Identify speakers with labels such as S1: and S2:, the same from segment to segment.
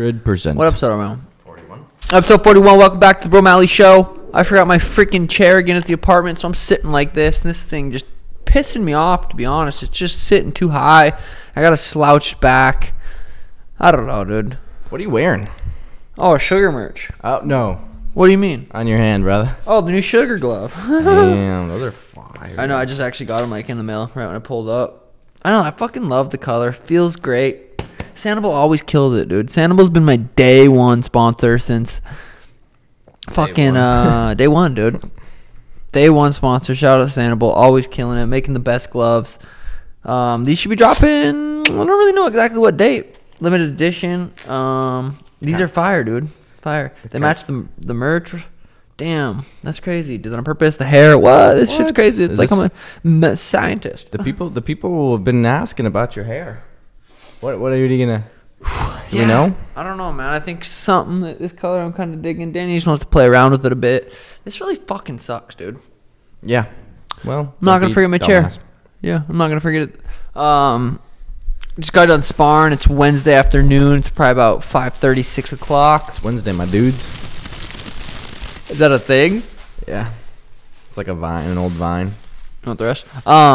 S1: 100%.
S2: What episode am I on?
S1: 41.
S2: Episode 41. Welcome back to the Bro Malley Show. I forgot my freaking chair again at the apartment, so I'm sitting like this, and this thing just pissing me off, to be honest. It's just sitting too high. I got a slouched back. I don't know, dude.
S1: What are you wearing?
S2: Oh, sugar merch.
S1: Oh, no.
S2: What do you mean?
S1: On your hand, brother.
S2: Oh, the new sugar glove.
S1: Damn, those are fire.
S2: I know, I just actually got them like in the mail right when I pulled up. I know, I fucking love the color. Feels great. Sanibel always kills it, dude. Sanibel's been my day one sponsor since fucking day one, dude. Day one sponsor. Shout out to Sanibel. Always killing it. Making the best gloves. These should be dropping, I don't really know exactly what date. Limited edition. These are fire, dude. Fire. They match the merch. Damn, that's crazy. Did that on purpose? The hair. What? This shit's crazy. It's like I'm a scientist.
S1: The people have been asking about your hair. What are you gonna? You know?
S2: I don't know, man. I think something that this color I'm kind of digging. Danny just wants to play around with it a bit. This really fucking sucks, dude.
S1: Yeah. Well,
S2: I'm not gonna forget my chair. Yeah, I'm not gonna forget it. Just got done sparring. It's Wednesday afternoon. It's probably about 5:30, 6 o'clock.
S1: It's Wednesday, my dudes.
S2: Is that a thing?
S1: Yeah. It's like a vine, an old vine.
S2: You want the rest?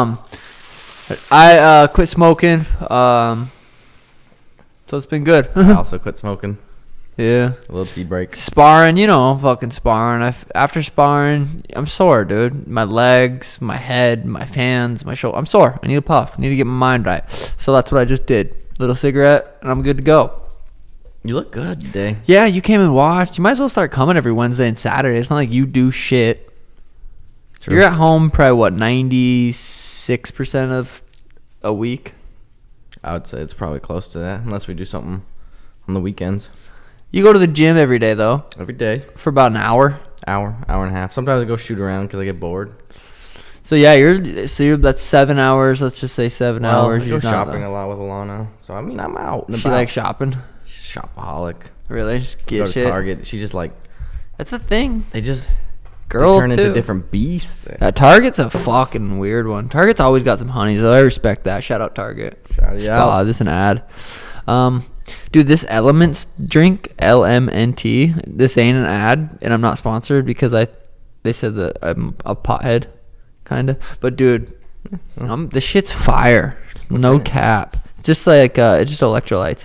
S2: I quit smoking. So it's been good.
S1: I also quit smoking.
S2: Yeah.
S1: A little tea break.
S2: Sparring, fucking sparring. After sparring, I'm sore, dude. My legs, my head, my hands, my shoulder. I'm sore. I need a puff. I need to get my mind right. So that's what I just did. Little cigarette, and I'm good to go.
S1: You look good today.
S2: Yeah, you came and watched. You might as well start coming every Wednesday and Saturday. It's not like you do shit. True. You're at home probably, what, 96% of a week?
S1: I would say it's probably close to that, unless we do something on the weekends.
S2: You go to the gym every day, though?
S1: Every day.
S2: For about an hour?
S1: Hour and a half. Sometimes I go shoot around because I get bored.
S2: So, yeah, that's 7 hours. Let's just say 7 hours.
S1: I go shopping a lot with Alana. So, I mean, I'm out and about.
S2: She likes shopping?
S1: Shopaholic.
S2: Really? Just get
S1: go
S2: shit?
S1: to Target. She just like...
S2: That's the thing.
S1: Girls turn into different beasts.
S2: Target's a fucking weird one. Target's always got some honeys. I respect that. Shout out Target.
S1: Shout out.
S2: This is an ad. Dude, this Elements drink, LMNT, this ain't an ad, and I'm not sponsored because they said that I'm a pothead, kind of. But, dude, this shit's fire. No cap. It's just like, it's just electrolytes.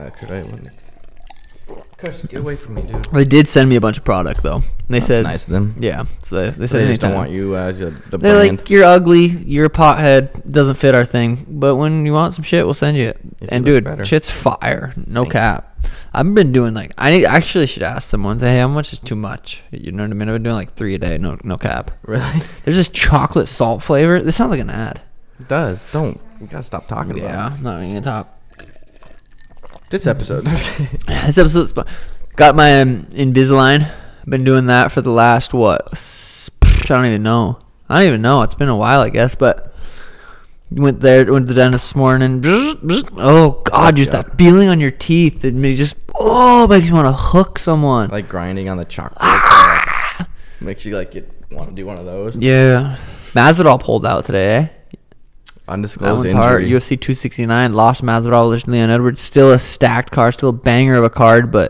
S1: Kush, get away from me, dude.
S2: They did send me a bunch of product, though. They said
S1: nice of them.
S2: Yeah. So they said
S1: they just don't want you as the
S2: They're
S1: brand.
S2: like, you're ugly, you're a pothead, doesn't fit our thing. But when you want some shit, we'll send you it. And dude, shit's fire. No cap. I've been doing I actually should ask someone, say, hey, how much is too much? You know what I mean? I've been doing 3 a day. No cap.
S1: Really?
S2: There's this chocolate salt flavor. This sounds like an ad.
S1: It does. Don't. You gotta stop talking about it.
S2: Yeah, I'm not even gonna talk.
S1: This episode.
S2: This episode's got my Invisalign. Been doing that for the last, what? I don't even know. It's been a while, I guess, but went to the dentist this morning. Oh, God, just that feeling on your teeth. It makes you want to hook someone.
S1: Like grinding on the chocolate. Makes you want to do one of those.
S2: Yeah. Masvidal pulled out today, eh?
S1: Undisclosed
S2: that one's
S1: injury.
S2: hard. UFC 269 lost Masvidal to Leon Edwards. Still a stacked card, still a banger of a card, but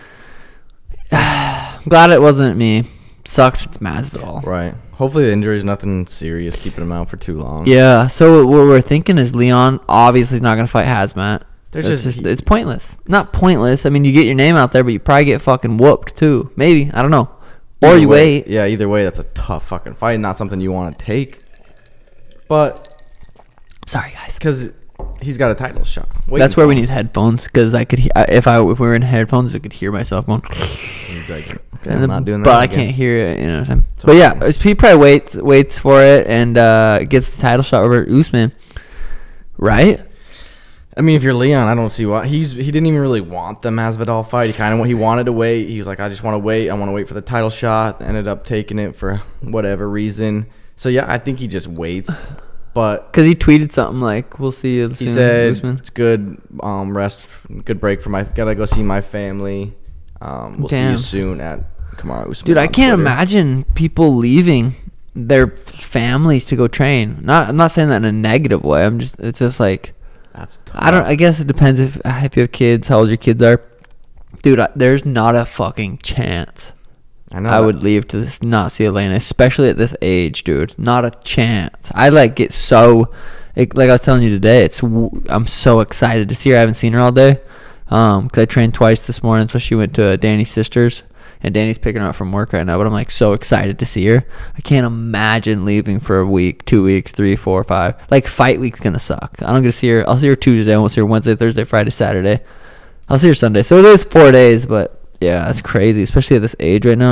S2: I'm glad it wasn't me. Sucks it's Masvidal.
S1: Right. Hopefully the injury is nothing serious, keeping him out for too long.
S2: Yeah. So what we're thinking is Leon obviously is not going to fight Hazmat. It's pointless. Not pointless. I mean, you get your name out there, but you probably get fucking whooped too. Maybe. I don't know. Or you wait.
S1: Yeah. Either way, that's a tough fucking fight. Not something you want to take. But.
S2: Sorry, guys.
S1: Because he's got a title shot.
S2: That's where we need headphones, because I could, if we were in headphones, I could hear myself going.
S1: Okay, I'm not doing that.
S2: But again. I can't hear it. You know what I'm saying? But yeah, he probably waits for it and gets the title shot over Usman, right?
S1: I mean, if you're Leon, I don't see why he didn't even really want the Masvidal fight. He wanted to wait. He was like, I just want to wait. I want to wait for the title shot. Ended up taking it for whatever reason. So yeah, I think he just waits. But
S2: because he tweeted something like, "We'll see you."
S1: He said, Usman. "It's good rest, good break for gotta go see my family. We'll see you soon at Kamaru Usman."
S2: Dude, I can't imagine people leaving their families to go train. I'm not saying that in a negative way. It's just like,
S1: that's tough.
S2: I guess it depends if you have kids, how old your kids are. Dude, there's not a fucking chance
S1: I know.
S2: I would leave to not see Elena, especially at this age, dude. Not a chance. I like get so, like I was telling you today, I'm so excited to see her. I haven't seen her all day, cause I trained twice this morning. So she went to Danny's sister's, and Danny's picking her up from work right now. But I'm like so excited to see her. I can't imagine leaving for a week, 2 weeks, 3, 4, 5. Like fight week's gonna suck. I don't get to see her. I'll see her Tuesday. I won't see her Wednesday, Thursday, Friday, Saturday. I'll see her Sunday. So it is 4 days, but. Yeah, that's crazy, especially at this age right now.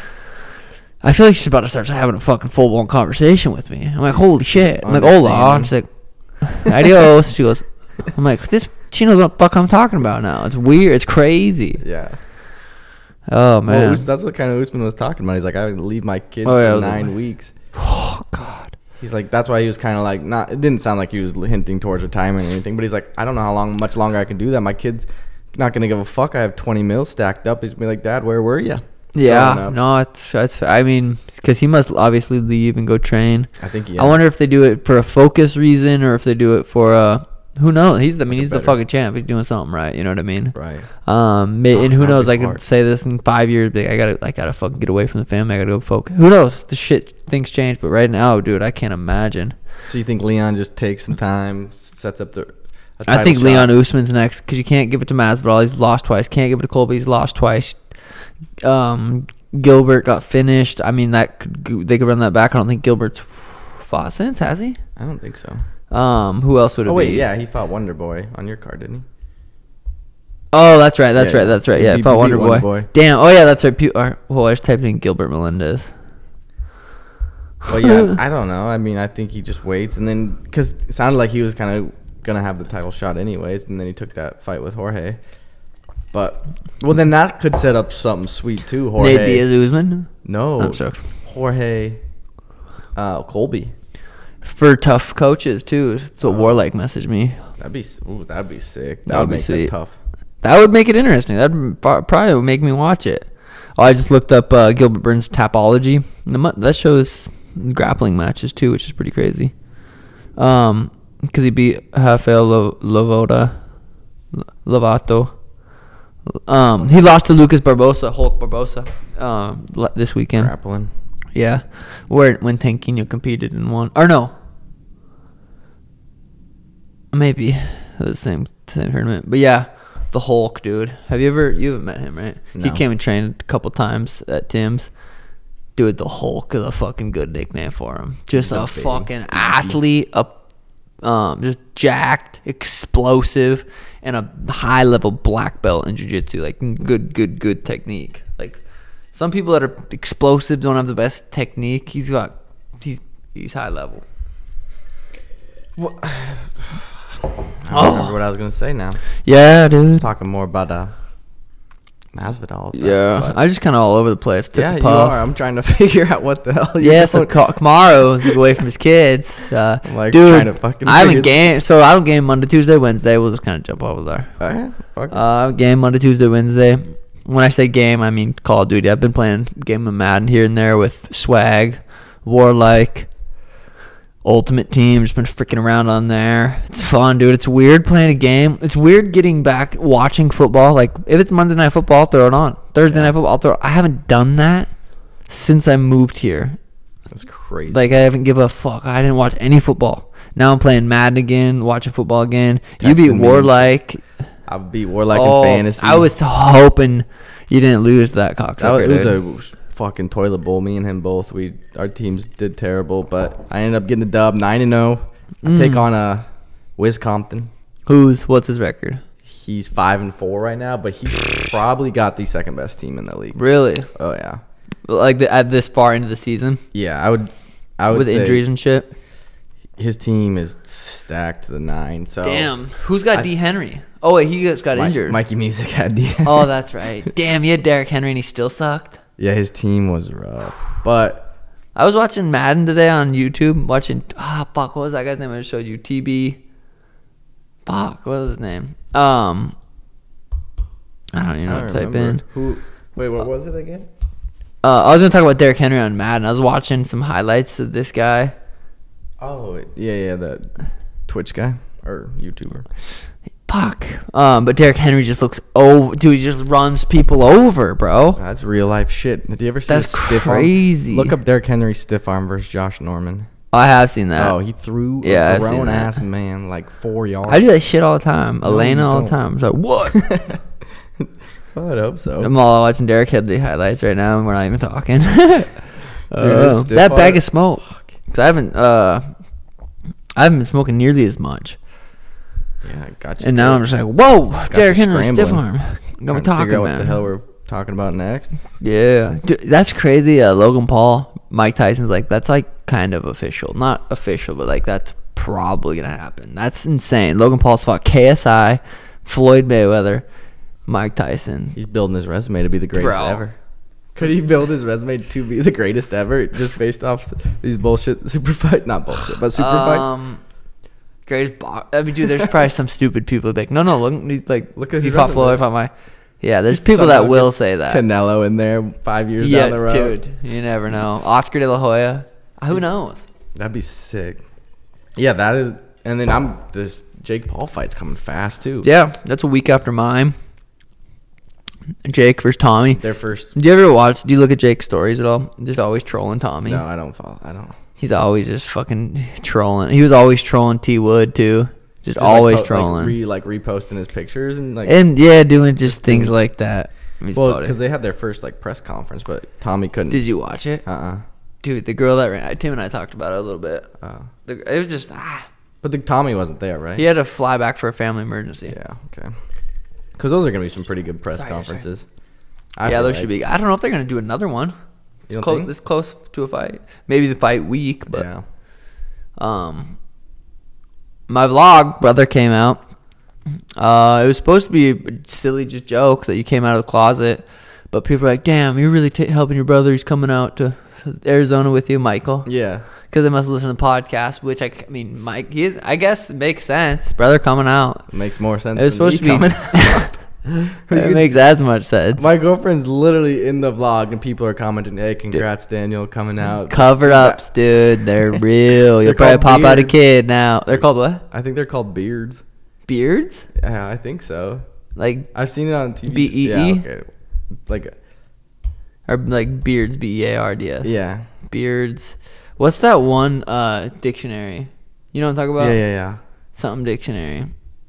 S2: I feel like she's about to start having a fucking full-blown conversation with me. I'm like, holy shit. I'm like, hola. She's like, adios. She goes, I'm like, she knows what the fuck I'm talking about now. It's weird. It's crazy.
S1: Yeah.
S2: Oh, man.
S1: Well, that's what kind of Usman was talking about. He's like, I would leave my kids for 9 weeks.
S2: Oh, God.
S1: He's like, that's why he was kind of like, it didn't sound like he was hinting towards retirement or anything, but he's like, I don't know much longer I can do that. My kid's not gonna give a fuck. I have 20 mils stacked up. He's gonna be like, Dad, where were you?
S2: Yeah, no, it's. I mean, because he must obviously leave and go train.
S1: I think. Yeah.
S2: I wonder if they do it for a focus reason or if they do it for who knows? He's the fucking champ. He's doing something right. You know what I mean?
S1: Right.
S2: And who knows? I could say this in 5 years. But I gotta fucking get away from the family. I gotta go focus. Who knows? Things change. But right now, dude, I can't imagine.
S1: So you think Leon just takes some time, sets up the?
S2: I think Leon Usman's next because you can't give it to Masvidal. He's lost twice. Can't give it to Colby. He's lost twice. Gilbert got finished. I mean, they could run that back. I don't think Gilbert's fought since, has he?
S1: I don't think so.
S2: Who else would it be?
S1: Oh wait, yeah, he fought Wonder Boy on your card, didn't he?
S2: Oh, that's right. Yeah, he fought Wonder Boy. Damn. Oh yeah, that's right. Well, I just typed in Gilbert Melendez.
S1: Well, yeah, I don't know. I mean, I think he just waits, and then because it sounded like he was kind of gonna have the title shot anyways, and then he took that fight with Jorge. But then that could set up something sweet too. Jorge
S2: Nate Diaz-Usman?
S1: No,
S2: I'm shocked.
S1: Jorge Colby
S2: for tough coaches too. That's what Warlike messaged me.
S1: That'd be sick.
S2: That would be
S1: make
S2: sweet.
S1: it tough.
S2: That would make it interesting. That'd probably make me watch it. Oh, I just looked up Gilbert Burns' Tapology. That shows grappling matches too, which is pretty crazy. Because he beat Rafael Lovato. He lost to Lucas Barbosa, Hulk Barbosa, this weekend.
S1: Grappling.
S2: Yeah, when Tanquinho competed and won. Or no, maybe it was the same tournament. But yeah, the Hulk, dude. You haven't met him, right?
S1: No.
S2: He came and trained a couple times at Tim's. Dude, the Hulk is a fucking good nickname for him. Just a fucking athlete, just jacked, explosive, and a high level black belt in jiu-jitsu. Like good technique. Like some people that are explosive don't have the best technique. He's high level.
S1: I don't remember what I was gonna say now.
S2: Yeah, dude.
S1: Talking more about Masvidal.
S2: Yeah, I'm just kind of all over the place.
S1: Yeah, you are. I'm trying to figure out what the hell.
S2: So Kamaro's away from his kids.
S1: I'm like,
S2: dude,
S1: trying to fucking
S2: I haven't gamed. So I don't game Monday, Tuesday, Wednesday. We'll just kind of jump over there.
S1: Yeah, fuck.
S2: Game Monday, Tuesday, Wednesday. When I say game, I mean Call of Duty. I've been playing game of Madden here and there with Swag, Warlike, Ultimate Team. Just been freaking around on there. It's fun, dude. It's weird playing a game. It's weird getting back watching football. Like if it's Monday Night Football, I'll throw it on. Thursday Night Football, I'll throw it. I haven't done that since I moved here.
S1: That's crazy.
S2: Like I haven't give a fuck. I didn't watch any football. Now I'm playing Madden again, watching football again. You beat Warlike.
S1: I beat Warlike in fantasy.
S2: I was hoping you didn't lose that cocksucker.
S1: It was a fucking toilet bowl. Me and him both. Our teams did terrible, but I ended up getting the dub, 9-0. I take on Wisconsin.
S2: What's his record?
S1: He's 5-4 right now, but he probably got the second best team in the league.
S2: Really?
S1: Oh yeah.
S2: Like at this far into the season?
S1: Yeah, I would
S2: with
S1: say
S2: injuries and shit.
S1: His team is stacked to the 9. So
S2: damn, who's got D. Henry? Oh wait, he just got injured.
S1: Mikey Music had D.
S2: Oh, that's right. Damn, he had Derrick Henry and he still sucked.
S1: Yeah, his team was rough. But
S2: I was watching Madden today on YouTube. What was that guy's name? I just showed you. TB. What was his name? I don't even know what to type in.
S1: Wait, what was it again?
S2: I was gonna talk about Derrick Henry on Madden. I was watching some highlights of this guy.
S1: Oh yeah, the Twitch guy or YouTuber.
S2: Fuck. But Derrick Henry just looks over. Dude, he just runs people over, bro.
S1: That's real life shit. Did you ever see
S2: That's
S1: a stiff
S2: crazy.
S1: arm? Look up Derrick Henry stiff arm versus Josh Norman.
S2: I have seen that.
S1: Oh, he threw
S2: Yeah,
S1: a
S2: I've seen
S1: grown
S2: that.
S1: ass man like 4 yards.
S2: I do that shit all the time. Elena
S1: you
S2: all the
S1: don't.
S2: time. So what?
S1: Well, I'd hope so.
S2: I'm all watching Derrick Henry highlights right now, and we're not even talking.
S1: Dude, stiff
S2: that bag
S1: arm-
S2: of smoke. Cause I haven't been smoking nearly as much.
S1: Yeah, I got you.
S2: And now I'm just like, whoa, Derrick Henry stiff arm. Got me
S1: Trying to
S2: talking,
S1: figure out
S2: man.
S1: what the hell we're talking about next.
S2: Yeah, dude, that's crazy. Logan Paul, Mike Tyson's like, that's like kind of official. Not official, but like that's probably gonna happen. That's insane. Logan Paul's fought KSI, Floyd Mayweather, Mike Tyson.
S1: He's building his resume to be the greatest
S2: Bro.
S1: ever. Could he build his resume to be the greatest ever just based off these bullshit super fights? Not bullshit, but super fights.
S2: Greatest box. I mean, dude, there's probably some stupid people be like, no, look, he's like,
S1: Look at
S2: he
S1: his
S2: fought
S1: resume.
S2: Floyd, fought my. Yeah, there's people that
S1: Somehow
S2: will
S1: gets
S2: say that.
S1: Canelo in there 5 years
S2: Yeah,
S1: down the road.
S2: dude, you never know. Oscar De La Hoya, who knows?
S1: That'd be sick. Yeah, that is. And then this Jake Paul fight's coming fast too.
S2: Yeah, that's a week after mine. Jake versus Tommy.
S1: Their first.
S2: Do you ever watch? Do you look at Jake's stories at all? Just always trolling Tommy.
S1: No, I don't follow. I don't.
S2: He's always just fucking trolling. He was always trolling T Wood too. Just always trolling.
S1: Like reposting his pictures and like.
S2: And yeah, doing just things like that. He's
S1: Well,
S2: funny.
S1: because they had their first like press conference, but Tommy couldn't.
S2: Did you watch it? Dude, the girl that ran, Tim and I talked about it a little bit. It was just
S1: But the Tommy wasn't there, right?
S2: he had to fly back for a family emergency.
S1: Yeah. Okay. Because those are gonna be some pretty good press
S2: Sorry.
S1: conferences.
S2: Yeah, those should be. I don't know if they're gonna do another one. It's
S1: don't
S2: close.
S1: think?
S2: It's close to a fight. Maybe the fight week, but
S1: Yeah.
S2: my vlog brother came out. It was supposed to be a silly just jokes that you came out of the closet, but people were like, "Damn, you're really helping your brother. He's coming out to Arizona with you, Michael."
S1: Yeah.
S2: Because they must listen to the podcast, which I mean, Mike, I guess it makes sense. Brother coming out.
S1: It makes more sense.
S2: It was
S1: than
S2: supposed
S1: me
S2: to be.
S1: coming out.
S2: It makes as much sense.
S1: My girlfriend's literally in the vlog, and people are commenting, "Hey, congrats, Daniel, coming out."
S2: Cover ups, dude. They're real. You'll
S1: They're
S2: probably
S1: called
S2: pop out a
S1: beards.
S2: kid now. They're called what?
S1: I think they're called beards.
S2: Beards?
S1: Yeah, I think so.
S2: Like
S1: I've seen it on TV.
S2: BEE?
S1: Yeah, okay. Like,
S2: or like beards? BEARDS.
S1: yeah.
S2: Beards. What's that one dictionary? You know what I'm talking about?
S1: Yeah.
S2: Something dictionary.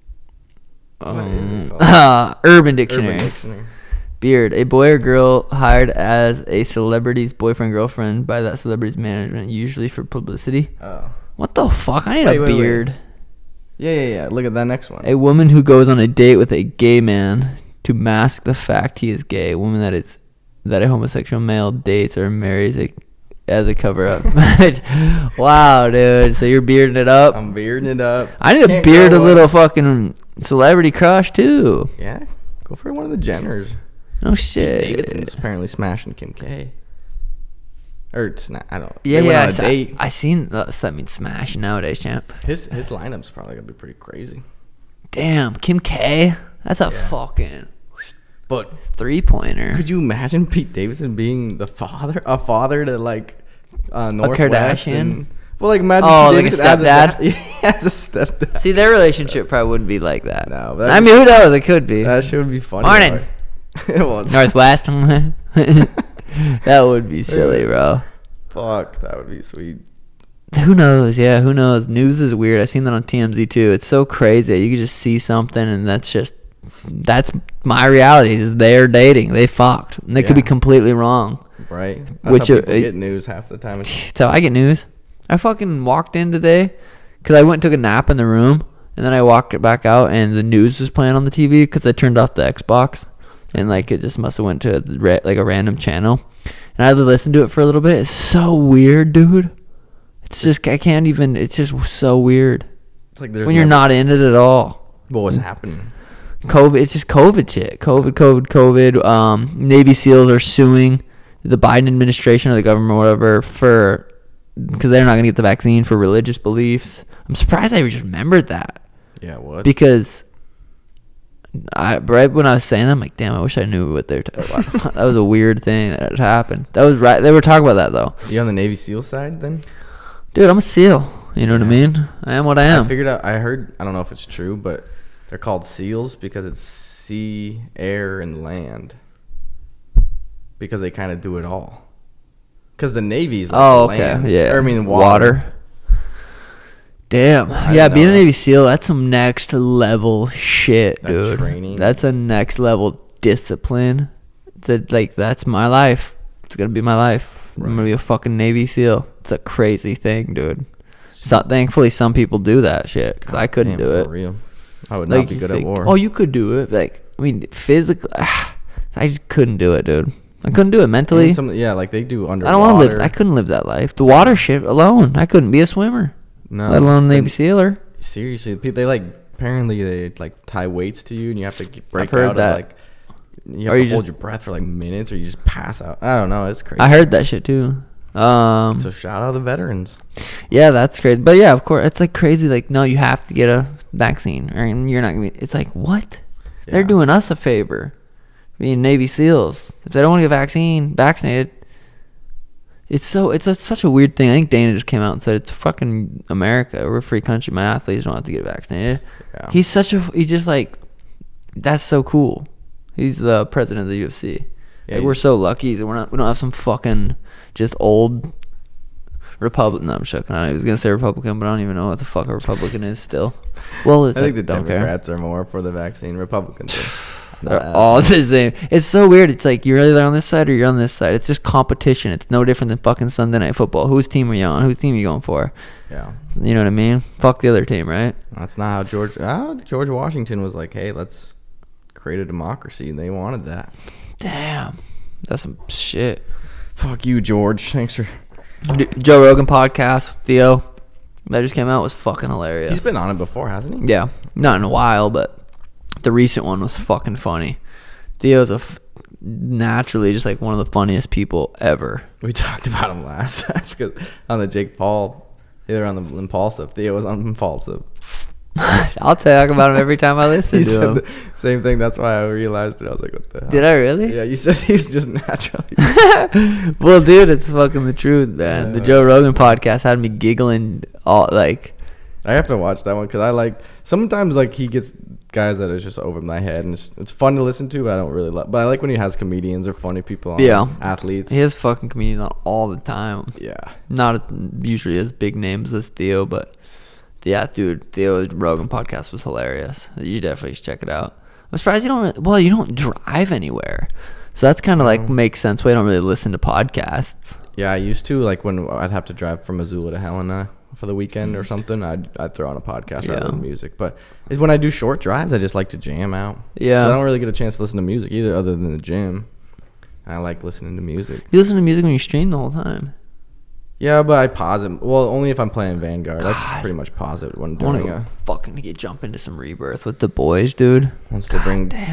S1: What is it called?
S2: Urban Dictionary.
S1: Urban Dictionary.
S2: Beard. A boy or girl hired as a celebrity's boyfriend, girlfriend by that celebrity's management, usually for publicity.
S1: Oh.
S2: What the fuck? I need
S1: Wait,
S2: a
S1: wait.
S2: beard.
S1: Yeah. Look at that next one.
S2: A woman who goes on a date with a gay man to mask the fact he is gay. A woman that a homosexual male dates or marries as a cover up. Wow, dude. So you're bearding it up?
S1: I'm bearding it up.
S2: I need to
S1: Can't
S2: beard
S1: go
S2: a
S1: away.
S2: little fucking celebrity crush too.
S1: Yeah. Go for one of the Jenners.
S2: No shit.
S1: Davidson's apparently smashing Kim K. Or I don't.
S2: Yeah,
S1: they went
S2: yeah.
S1: on a date.
S2: I seen that means smash nowadays, champ.
S1: His lineup's probably gonna be pretty crazy.
S2: Damn, Kim K. That's a
S1: Yeah.
S2: fucking
S1: But
S2: 3-pointer.
S1: could you imagine Pete Davidson being a father to like Northwest
S2: Kardashian?
S1: and- well, like imagine
S2: Oh,
S1: Pete
S2: like a
S1: Davidson as
S2: stepdad?
S1: Yeah, as a stepdad.
S2: See, their relationship probably wouldn't be like that.
S1: No, but
S2: I mean, who knows? It could be.
S1: that shit would be funny.
S2: Morning.
S1: It was.
S2: Northwest. That would be silly, bro.
S1: Fuck, that would be sweet.
S2: Who knows? Yeah, who knows? News is weird. I seen that on TMZ too. It's so crazy. You can just see something, and that's my reality. Is they're dating, they fucked, and they could be
S1: Yeah.
S2: completely wrong.
S1: Right. That's
S2: Which
S1: how
S2: are-
S1: people get news half the time.
S2: So I get news. I fucking walked in today because I went and took a nap in the room, and then I walked it back out, and the news was playing on the TV because I turned off the Xbox, and like it just must have went to like a random channel, and I had to listen to it for a little bit. It's so weird, dude. It's just I can't even. It's just so weird
S1: It's like there's
S2: when you're not in it at all.
S1: What was happening?
S2: COVID. It's just COVID shit. COVID. Navy SEALs are suing the Biden administration or the government or whatever because they're not gonna get the vaccine for religious beliefs. I'm surprised I just remembered that
S1: Yeah. What?
S2: because right when I was saying that, I'm like, damn, I wish I knew what they're talking about. That was a weird thing that had happened. That was right. They were talking about that though.
S1: You on the Navy SEAL side then?
S2: Dude, I'm a SEAL. You know what I mean? I am what I am.
S1: I figured out. I heard. I don't know if it's true, but They're called SEALs because it's sea, air, and land. Because they kind of do it all. Because the Navy's like land.
S2: Yeah.
S1: Or, I mean, water.
S2: Damn. Yeah, being a Navy SEAL, that's some next level shit, dude.
S1: Training.
S2: That's a next level discipline. That's my life. It's going to be my life. Right. I'm going to be a fucking Navy SEAL. It's a crazy thing, dude. So, thankfully, some people do that shit because I couldn't do it.
S1: For real. I would not be good at war.
S2: Oh, you could do it. Physically, I just couldn't do it, dude. I couldn't do it mentally.
S1: They do underwater.
S2: I don't want to live. I couldn't live that life. The water shit alone. I couldn't be a swimmer.
S1: No.
S2: Let alone a Navy SEAler.
S1: Seriously, apparently they tie weights to you and you have to break
S2: I've heard
S1: out
S2: that.
S1: of you have to hold your breath for minutes or you just pass out. I don't know. It's crazy.
S2: I heard that shit too.
S1: So shout out to the veterans.
S2: Yeah, that's crazy. But yeah, of course, it's crazy. No, you have to get a vaccine, or you're not gonna be. It's what? Yeah. They're doing us a favor, being Navy SEALs. If they don't want to get vaccinated, it's such a weird thing. I think Dana just came out and said it's fucking America. We're a free country. My athletes don't have to get vaccinated. Yeah. He's that's so cool. He's the president of the UFC. Yeah, we're so lucky that we don't have some fucking just old Republican. No, I'm joking. I was gonna say Republican, but I don't even know what the fuck a Republican is still. Well,
S1: I think the Democrats are more for the vaccine. Republicans
S2: they're all the same. It's so weird. It's you're either on this side or you're on this side. It's just competition. It's no different than fucking Sunday Night Football. Whose team are you on? Whose team are you going for?
S1: Yeah.
S2: You know what I mean? Fuck the other team, right?
S1: That's not how George Washington was like, hey, let's create a democracy, and they wanted that.
S2: Damn. That's some shit.
S1: Fuck you, George. Thanks for...
S2: Joe Rogan podcast, Theo, that just came out, was fucking hilarious.
S1: He's been on it before, hasn't he?
S2: Yeah. Not in a while, but the recent one was fucking funny. Theo's naturally just one of the funniest people ever.
S1: We talked about him last time on the Jake Paul, either on the Impulsive. Theo was on Impulsive.
S2: I'll talk about him every time I listen to him.
S1: The same thing. That's why I realized it. I was like, what the hell?
S2: Did I really?
S1: Yeah, you said he's just naturally.
S2: Well, dude, it's fucking the truth, man. The Joe Rogan podcast had me giggling all I
S1: have to watch that one because sometimes he gets guys that is just over my head and it's fun to listen to, but I don't really love. But I like when he has comedians or funny people on.
S2: Yeah.
S1: Athletes.
S2: He has fucking comedians on all the time.
S1: Yeah.
S2: Not usually as big names as Theo, but yeah, dude, Theo's Rogan podcast was hilarious. You definitely should check it out. I'm surprised you don't drive anywhere. So that's kind of makes sense. We don't really listen to podcasts.
S1: Yeah, I used to when I'd have to drive from Missoula to Helena for the weekend or something. I'd throw on a podcast rather than music. But it's when I do short drives, I just like to jam out. Yeah. I don't really get a chance to listen to music either, other than the gym. I like listening to music.
S2: You listen to music when you stream the whole time?
S1: Yeah, but I pause it. Well, only if I'm playing Vanguard. I pretty much pause it when doing
S2: I want to jump into some Rebirth with the boys, dude.
S1: Once they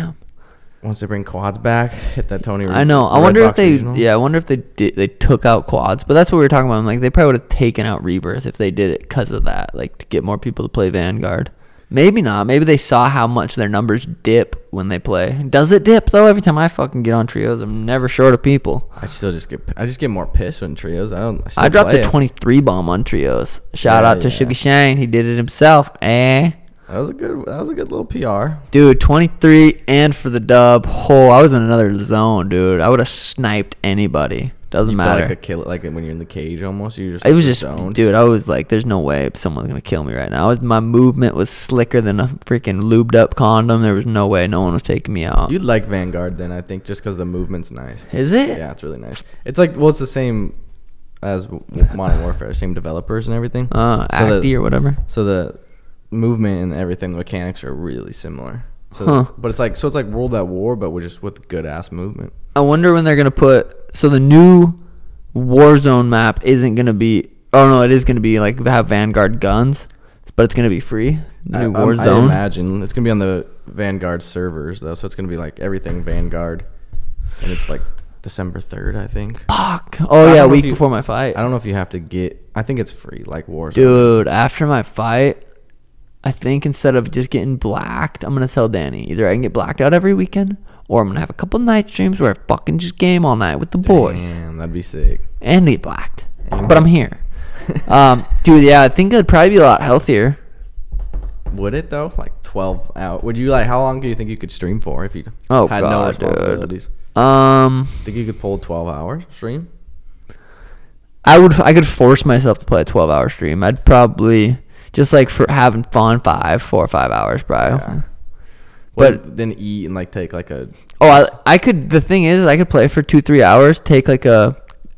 S1: bring quads back, hit that Tony.
S2: I know. I wonder if they took out quads. But that's what we were talking about. They probably would have taken out Rebirth if they did it because of that, to get more people to play Vanguard. Maybe not. Maybe they saw how much their numbers dip when they play. Does it dip though? Every time I fucking get on trios, I'm never short of people.
S1: I just get more pissed on trios.
S2: I dropped a 23 bomb on trios. Shout out to Sugar Shane. He did it himself. That
S1: was a good little PR.
S2: Dude, 23 and for the dub. Oh, I was in another zone, dude. I would have sniped anybody. Doesn't matter.
S1: Like a kill, when you're in the cage almost. You just.
S2: It was just, zoned. Dude. I was like, "There's no way someone's gonna kill me right now." My movement was slicker than a freaking lubed up condom. There was no way no one was taking me out.
S1: You'd like Vanguard then, I think, just because the movement's nice.
S2: Is it?
S1: Yeah, it's really nice. It's it's the same as Modern Warfare, same developers and everything.
S2: Acti or whatever.
S1: So the movement and everything, the mechanics are really similar. So but it's like World at War, but with good ass movement.
S2: I wonder when they're gonna put. So the new Warzone map isn't gonna be. Oh no, it is gonna be have Vanguard guns, but it's gonna be free. The new Warzone.
S1: I imagine it's gonna be on the Vanguard servers though, so it's gonna be everything Vanguard, and it's December 3rd, I think.
S2: Fuck. Oh yeah, a week before my fight.
S1: I don't know if you have to get. I think it's free, like Warzone.
S2: Dude, after my fight, I think instead of just getting blacked, I'm gonna tell Danny either I can get blacked out every weekend, or I'm gonna have a couple night streams where I fucking just game all night with the boys.
S1: Damn, that'd be sick.
S2: And get blacked. But I'm here. Dude, yeah, I think it'd probably be a lot healthier.
S1: Would it though? Like 12 hours? Would you like? How long do you think you could stream for if you had no responsibilities?
S2: Dude.
S1: Think you could pull 12 hours stream?
S2: I could force myself to play a 12-hour stream. I'd probably just like for having fun 4 or 5 hours, probably.
S1: Yeah. But then eat and like take like a.
S2: Oh, I could. The thing is, I could play for 2-3 hours, take like a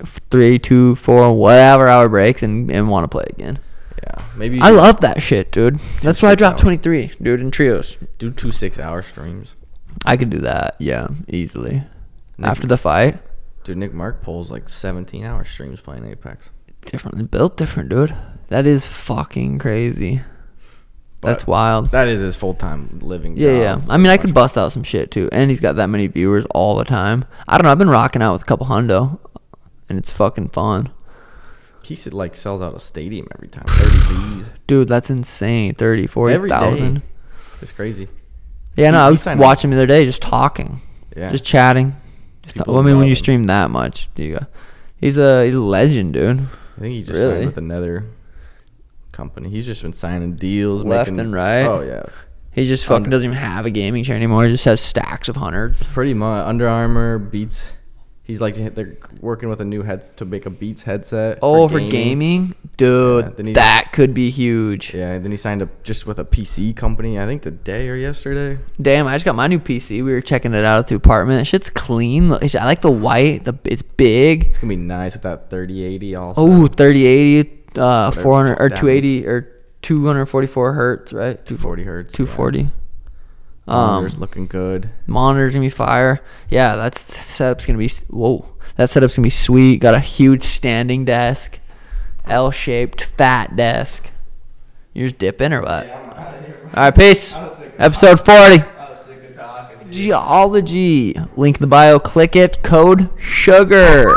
S2: 3, 2, 4, whatever hour breaks, and want to play again.
S1: Yeah, maybe.
S2: I love that shit, dude. That's why I dropped 23, dude, in trios.
S1: Do 2 6-hour streams.
S2: I could do that, yeah, easily. After the fight.
S1: Dude, Nick Mark pulls like 17-hour streams playing Apex.
S2: Differently built, different, dude. That is fucking crazy. That's wild.
S1: That is his full-time living job.
S2: Yeah. I mean, I could bust out some shit, too. And he's got that many viewers all the time. I don't know. I've been rocking out with a couple hundo, and it's fucking fun.
S1: He said, like, sells out a stadium every time. 30 Vs.
S2: Dude, that's insane. 30, 40,000.
S1: It's crazy.
S2: Yeah, no, I was watching him the other day just talking. Yeah. Just chatting. When you stream that much, he's a legend, dude.
S1: I think he just signed with another company. He's just been signing deals
S2: left and right.
S1: Oh yeah.
S2: He just fucking doesn't even have a gaming chair anymore. He just has stacks of hundreds.
S1: Pretty much. Under Armour, Beats. He's like, they're working with a new to make a Beats headset.
S2: Oh, for gaming? Dude, yeah, that could be huge.
S1: Yeah, and then he signed up just with a PC company, I think today or yesterday.
S2: Damn, I just got my new PC. We were checking it out at the apartment. Shit's clean. I like the white. It's big.
S1: It's going to be nice with that 3080 also.
S2: Oh, 3080, 400 or 280 or 244 hertz, right?
S1: 240 hertz.
S2: 240. Yeah.
S1: Monitor's looking good.
S2: Monitor's gonna be fire. Yeah, that setup's gonna be That setup's gonna be sweet. Got a huge standing desk, L-shaped fat desk. You just dip in or what? Yeah, I'm out of here. All right, peace. Episode 40. I was sick of talking. Geologie. Link in the bio. Click it. Code SUGAR.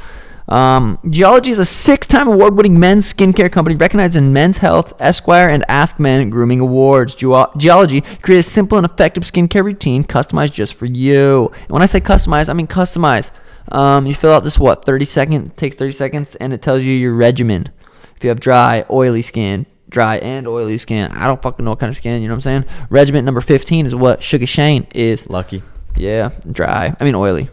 S2: Geologie is a 6-time award-winning men's skincare company recognized in Men's Health, Esquire, and Ask Men grooming awards. Geologie creates a simple and effective skincare routine customized just for you. And when I say customize, I mean customize. You fill out this, 30 seconds, and it tells you your regimen. If you have dry, oily skin, dry and oily skin. I don't fucking know what kind of skin, you know what I'm saying? Regimen number 15 is what Sugar Shane is.
S1: Lucky.
S2: Yeah, oily.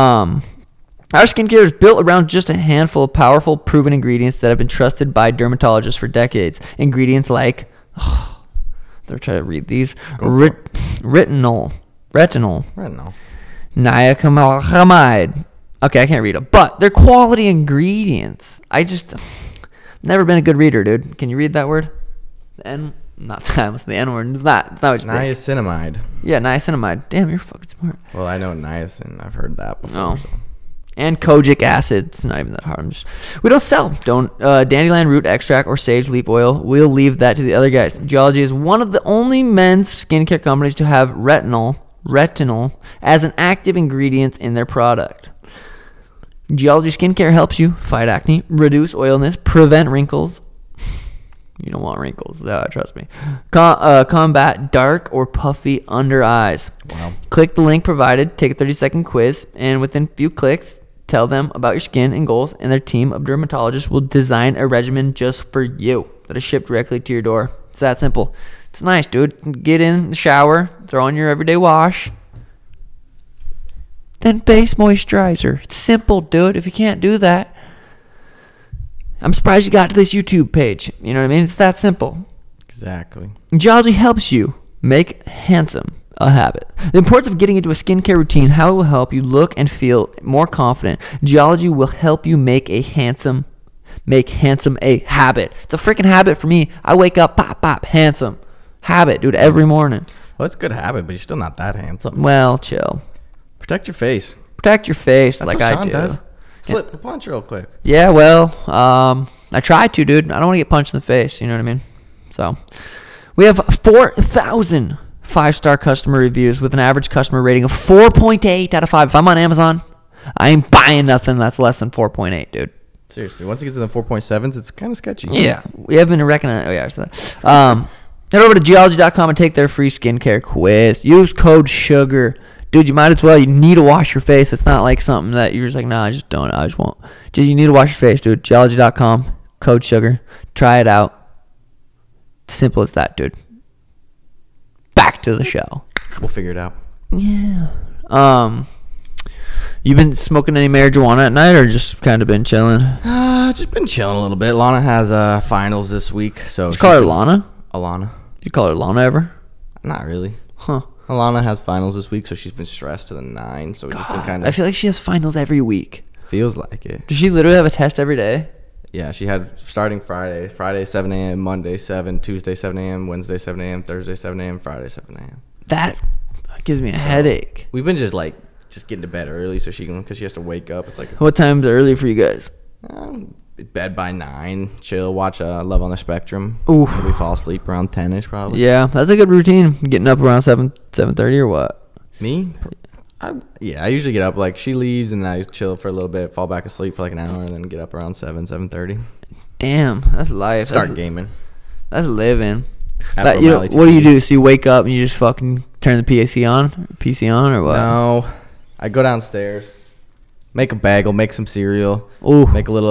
S2: Our skincare is built around just a handful of powerful, proven ingredients that have been trusted by dermatologists for decades. Ingredients like, they're trying to read these, retinol, niacinamide. Okay, I can't read them, but they're quality ingredients. Never been a good reader, dude. Can you read that word? The N word. It's not what you think.
S1: Niacinamide.
S2: Yeah, niacinamide. Damn, you're fucking smart.
S1: Well, I know niacin. I've heard that before.
S2: Oh. So. And kojic acid. It's not even that hard. We don't sell. Dandelion root extract or sage leaf oil. We'll leave that to the other guys. Geologie is one of the only men's skincare companies to have retinol as an active ingredient in their product. Geologie skincare helps you fight acne, reduce oiliness, prevent wrinkles. You don't want wrinkles, trust me. Combat dark or puffy under eyes.
S1: Wow. Click
S2: the link provided, take a 30-second quiz, and within a few clicks, tell them about your skin and goals, and their team of dermatologists will design a regimen just for you that is shipped directly to your door. It's that simple. It's nice, dude. Get in the shower, throw on your everyday wash, then face moisturizer. It's simple, dude. If you can't do that, I'm surprised you got to this YouTube page. You know what I mean? It's that simple.
S1: Exactly.
S2: Geologie helps you make handsome a habit. The importance of getting into a skincare routine, how it will help you look and feel more confident. Geologie will help you make handsome a habit. It's a freaking habit for me. I wake up, pop, handsome. Habit, dude, every morning.
S1: Well, it's a good habit, but you're still not that handsome.
S2: Well, chill.
S1: Protect your face.
S2: Protect your face.
S1: That's
S2: like
S1: what
S2: I
S1: Sean
S2: do.
S1: Does. Slip the punch real quick.
S2: Yeah, well, I try to, dude. I don't want to get punched in the face. You know what I mean? So, we have 4,000 5-star customer reviews with an average customer rating of 4.8 out of 5. If I'm on Amazon, I ain't buying nothing that's less than 4.8, dude.
S1: Seriously, once it gets to the 4.7s, it's kind of sketchy.
S2: Yeah, we have been recognized. Oh yeah, I said that. Head over to geologie.com and take their free skincare quiz. Use code SUGAR. Dude, you might as well. You need to wash your face. It's not like something that you're just like, nah, I just don't. I just won't. You need to wash your face, dude. Geologie.com, code SUGAR. Try it out. Simple as that, dude. back to the show.
S1: We'll figure it out.
S2: Yeah. You been smoking any marijuana at night or just kind of been chilling?
S1: Just been chilling a little bit. Lana has finals this week, so
S2: Did you call her Lana?
S1: Alana.
S2: Did you call her Lana ever?
S1: Not really.
S2: Huh.
S1: Alana has finals this week, so she's been stressed to the 9. So we've just been kind
S2: I
S1: of
S2: feel like she has finals every week.
S1: feels like it.
S2: Does she literally have a test every day?
S1: Yeah, she had starting Friday 7 a.m., Monday 7, Tuesday 7 a.m., Wednesday 7 a.m., Thursday 7 a.m., Friday 7 a.m.
S2: That gives me a headache.
S1: We've been just getting to bed early so she can, because she has to wake up. It's like
S2: What time's early for you guys?
S1: bed by 9, chill, watch Love on the Spectrum.
S2: Oof.
S1: We fall asleep around 10ish probably.
S2: Yeah, that's a good routine. Getting up around 7:30 or what?
S1: Me? I usually get up like she leaves and I chill for a little bit, fall back asleep for like an hour, and then get up around 7:30.
S2: Damn, that's life.
S1: Start gaming.
S2: That's living.
S1: Apple Valley
S2: What do you
S1: TV.
S2: do? So you wake up and you just fucking turn the PC on, or what?
S1: No, I go downstairs, make a bagel, make some cereal,
S2: Ooh.
S1: make a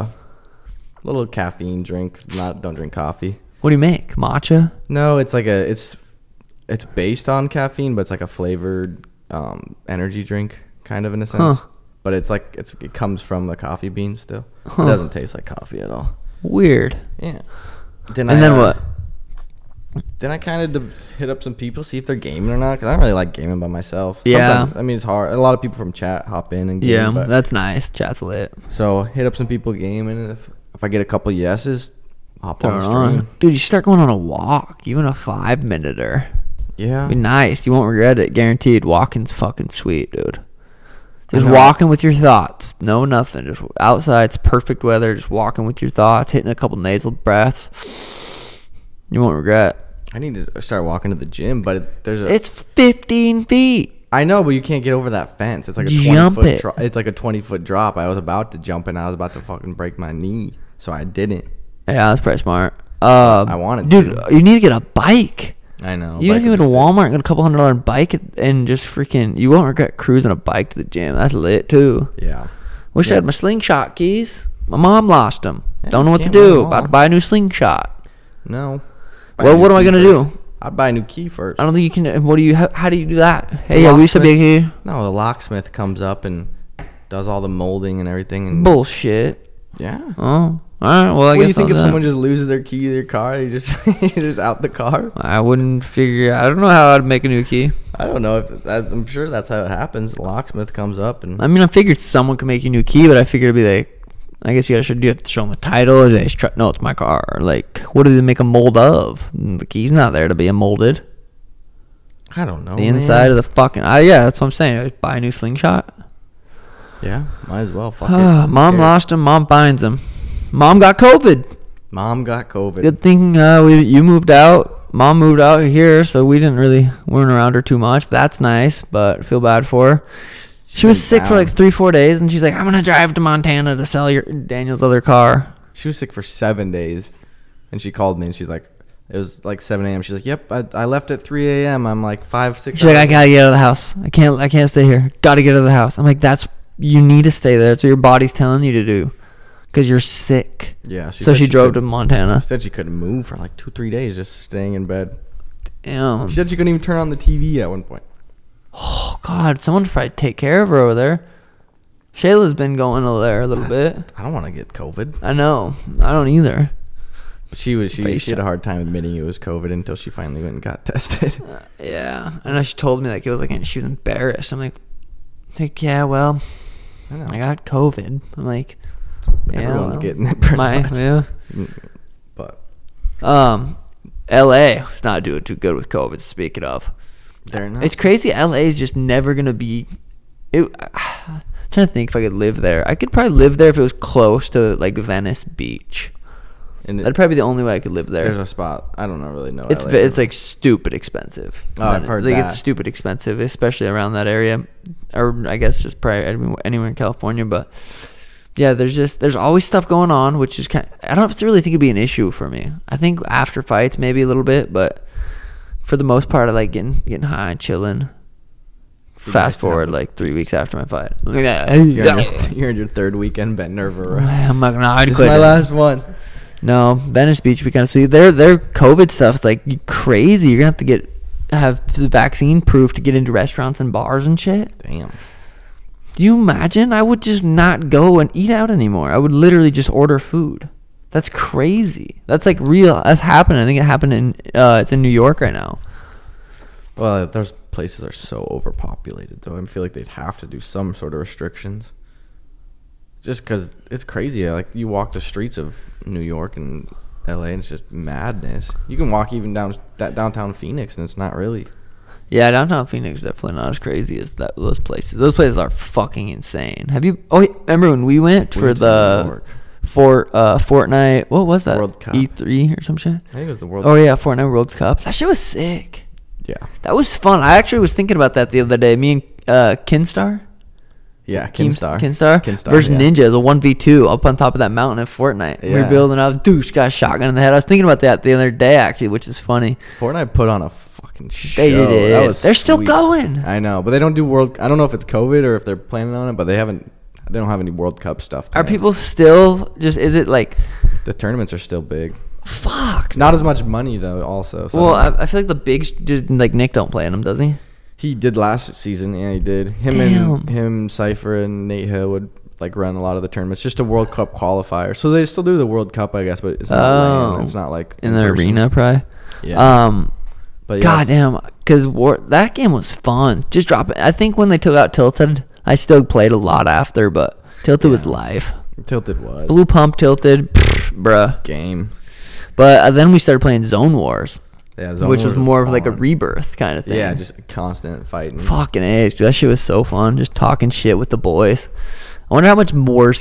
S1: little caffeine drink. Don't drink coffee.
S2: What do you make? Matcha?
S1: No, it's like it's based on caffeine, but it's like a flavored energy drink kind of in a sense.
S2: Huh.
S1: But it's like it comes from the coffee beans still.
S2: Huh.
S1: It doesn't taste like coffee at all.
S2: Weird.
S1: Yeah.
S2: And then what?
S1: Then I kind of hit up some people, see if they're gaming or not, because I don't really like gaming by myself.
S2: Yeah.
S1: Sometimes, I mean, it's hard. A lot of people from chat hop in and game.
S2: Yeah,
S1: but,
S2: that's nice. Chat's lit.
S1: so hit up some people gaming, and if I get a couple yeses, hop on
S2: Turn
S1: the
S2: it
S1: stream.
S2: on. Dude, you should start going on a walk. Even a 5-minuter.
S1: Yeah.
S2: Be nice. You won't regret it. Guaranteed. Walking's fucking sweet, dude. Just
S1: know.
S2: walking with your thoughts. No, nothing. Just outside. It's perfect weather. Just walking with your thoughts. Hitting a couple nasal breaths. You won't regret.
S1: I need to start walking to the gym, but
S2: It's 15 feet.
S1: I know, but you can't get over that fence. It's like a
S2: Jump
S1: 20-foot
S2: it.
S1: drop. It's like a 20-foot drop. I was about to jump and I was about to fucking break my knee, so I didn't.
S2: Yeah, that's pretty smart.
S1: I wanted
S2: dude,
S1: to.
S2: you need to get a bike.
S1: I know.
S2: Even if
S1: bike
S2: you
S1: would
S2: go to
S1: be sick.
S2: Walmart and get a couple $100 bike and just freaking, you won't regret cruising a bike to the gym. That's lit too.
S1: Yeah.
S2: Wish I had my slingshot keys. My mom lost them.
S1: Yeah,
S2: Don't know
S1: you
S2: what to
S1: can't win
S2: do.
S1: them
S2: About
S1: all.
S2: to buy a new slingshot.
S1: No.
S2: Well, what am I gonna do?
S1: I'd buy a new key first.
S2: I don't think you can. What do you? How do you do that? Hey, yeah, we used to be here.
S1: No, the locksmith comes up and does all the molding and everything. And
S2: Bullshit.
S1: yeah.
S2: Oh, all right. Well, I
S1: What do you
S2: guess
S1: think
S2: I'll
S1: if
S2: do
S1: someone
S2: that.
S1: just loses their key to their car? He just just out the car.
S2: I wouldn't figure. I don't know how I'd make a new key.
S1: I don't know if I'm sure that's how it happens. The locksmith comes up and
S2: I mean, I figured someone could make you a new key, but I figured it'd be like, I guess you should do have to show them the title. Or they just no, it's my car. Like, what do they make a mold of? The key's not there to be molded.
S1: I don't know.
S2: The inside of the fucking. Yeah, that's what I'm saying. Just buy a new slingshot.
S1: Yeah, might as well. Fuck it.
S2: Mom
S1: Who cares?
S2: lost him. Mom finds him. Mom got COVID.
S1: Mom got COVID.
S2: Good thing you moved out. Mom moved out here, so we weren't around her too much. That's nice, but I feel bad for her. She was sick for like 3-4 days, and she's like, "I'm gonna drive to Montana to sell Daniel's other car."
S1: She was sick for 7 days, and she called me and she's like, it was like 7 a.m. She's like, "Yep, I left at 3 a.m. I'm like 5-6."
S2: She's like, "I gotta get out of the house. I can't stay here. Gotta get out of the house." I'm like, you need to stay there. That's what your body's telling you to do, because you're sick.
S1: Yeah.
S2: So she drove to Montana.
S1: She said she couldn't move for like 2-3 days, just staying in bed.
S2: Damn.
S1: She said she couldn't even turn on the TV at one point.
S2: Oh God, someone's probably take care of her over there. Shayla's been going over there a little bit.
S1: I don't want to get COVID.
S2: I know. I don't either.
S1: But she
S2: Face
S1: had a
S2: shot.
S1: hard time admitting it was COVID until she finally went and got tested.
S2: Yeah, I know she told me like it was like she was embarrassed. I'm like yeah, well,
S1: I know.
S2: I got COVID. I'm like, yeah,
S1: Everyone's
S2: well,
S1: getting it pretty much.
S2: yeah.
S1: But
S2: L.A. is not doing too good with COVID. Speaking of,
S1: they're not.
S2: it's crazy. L.A. is just never gonna be. I'm trying to think if I could live there. I could probably live there if it was close to like Venice Beach.
S1: And
S2: That'd probably be the only way I could live
S1: there's
S2: there.
S1: a spot. I don't know really know.
S2: It's
S1: LA.
S2: it's like stupid expensive.
S1: Oh, I've heard
S2: like
S1: that.
S2: It's stupid expensive, especially around that area, or I guess just probably anywhere in California. But yeah, there's always stuff going on, which is I don't really think it'd be an issue for me. I think after fights maybe a little bit, but for the most part, I like getting high and chilling. Fast forward like 3 weeks after my fight.
S1: You're in your third weekend betting over.
S2: I'm not gonna hide.
S1: This is my last one.
S2: No, Venice Beach we kind of see their COVID stuff is like crazy. You're gonna have to get have the vaccine proof to get into restaurants and bars and shit.
S1: Damn.
S2: Do you imagine? I would just not go and eat out anymore. I would literally just order food. That's crazy. That's like real. That's happening. I think it happened in it's in New York right now.
S1: Well, those places are so overpopulated, though. I feel like they'd have to do some sort of restrictions. Just because it's crazy. Like, you walk the streets of New York and LA, and it's just madness. You can walk even down that downtown Phoenix, and it's not really.
S2: Yeah, downtown Phoenix is definitely not as crazy as those places. Those places are fucking insane. Have you? Oh, remember when we went for the Fortnite? What was that?
S1: World Cup.
S2: E3 or some shit.
S1: I think it was the World.
S2: Oh yeah, Fortnite World Cup. That shit was sick.
S1: Yeah.
S2: That was fun. I actually was thinking about that the other day. Me and Kinstar.
S1: Yeah, Kinstar
S2: versus Ninja, the 1v2 up on top of that mountain in Fortnite. Yeah. We were building up. Douche got a shotgun in the head. I was thinking about that the other day, actually, which is funny.
S1: Fortnite put on a fucking show.
S2: They did. They're still going.
S1: I know, but they don't do I don't know if it's COVID or if they're planning on it, but they don't have any World Cup stuff planned.
S2: Are people still is it like.
S1: The tournaments are still big.
S2: Fuck.
S1: Not as much money, though, also. So
S2: well, I feel like the bigs, just like Nick don't play in them, does he?
S1: He did last season, yeah, he did. Him, Cypher, and Nate Hill would like run a lot of the tournaments, just a World Cup qualifier. So they still do the World Cup, I guess, but it's not LAN. It's not like
S2: in the arena, probably.
S1: Yeah.
S2: But goddamn, because that game was fun. Just drop it. I think when they took out Tilted, I still played a lot after, but Tilted was live.
S1: Tilted was.
S2: Blue Pump, Tilted, bruh.
S1: Game.
S2: But then we started playing Zone Wars.
S1: Yeah,
S2: which was more of like a rebirth kind of thing.
S1: Yeah, just constant fighting.
S2: Fucking A's, dude. That shit was so fun. Just talking shit with the boys. I wonder how much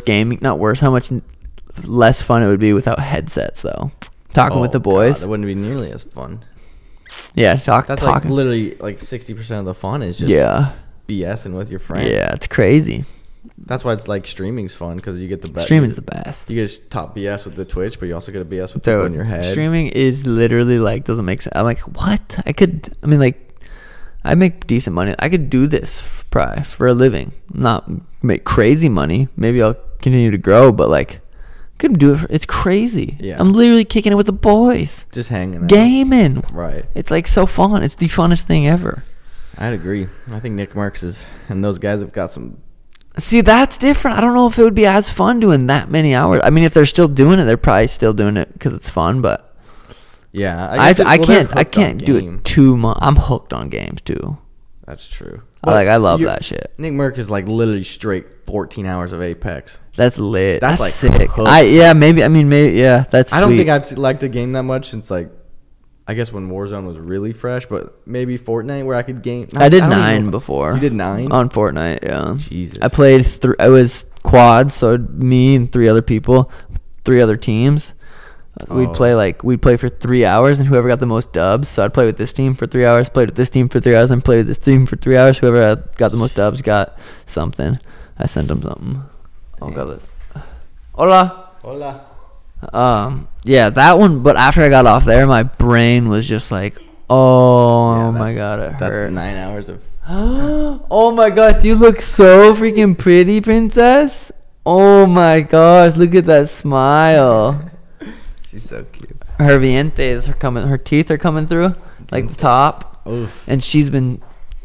S2: how much less fun it would be without headsets, though. Talking with the boys.
S1: God, that wouldn't be nearly as fun.
S2: Yeah,
S1: That's
S2: talking.
S1: like literally like 60% of the fun is just BSing with your friends.
S2: Yeah, it's crazy.
S1: That's why it's like streaming's fun, because you get the best.
S2: Streaming's the best.
S1: You get to top BS with the Twitch, but you also get a BS with people in your head.
S2: Streaming is literally like doesn't make sense. I'm like, what? I make decent money. I could do this probably for a living. Not make crazy money. Maybe I'll continue to grow, but like, couldn't do it. It's crazy.
S1: Yeah.
S2: I'm literally kicking it with the boys.
S1: Just hanging out.
S2: Gaming.
S1: Right.
S2: It's like so fun. It's the funnest thing ever.
S1: I'd agree. I think Nick Marks and those guys have got some.
S2: See, that's different. I don't know if it would be as fun doing that many hours. I mean, if they're still doing it, they're probably still doing it because it's fun. But
S1: yeah,
S2: I can't do it too much. I'm hooked on games too.
S1: That's true.
S2: I love that shit.
S1: Nick Merck is like literally straight 14 hours of Apex.
S2: That's lit. That's like sick.
S1: Hooked.
S2: That's sweet.
S1: I don't think I've liked a game that much since like, I guess when Warzone was really fresh, but maybe Fortnite where I could game.
S2: I did 9 before.
S1: You did 9?
S2: On Fortnite, yeah.
S1: Jesus.
S2: I played I was quad, so me and 3 other people, 3 other teams. We'd play for 3 hours, and whoever got the most dubs. So I'd play with this team for 3 hours, played with this team for 3 hours, and played with this team for 3 hours. Whoever got the most dubs got something. I sent them something. Oh, got it. Hola. Yeah, that one. But after I got off there, my brain was just like, oh my god, it hurt.
S1: That's 9 hours of.
S2: Oh my gosh, you look so freaking pretty, princess. Oh my gosh, look at that smile.
S1: She's so cute.
S2: Her dientes are coming. Her teeth are coming through, like the top.
S1: Oof.
S2: And she's been.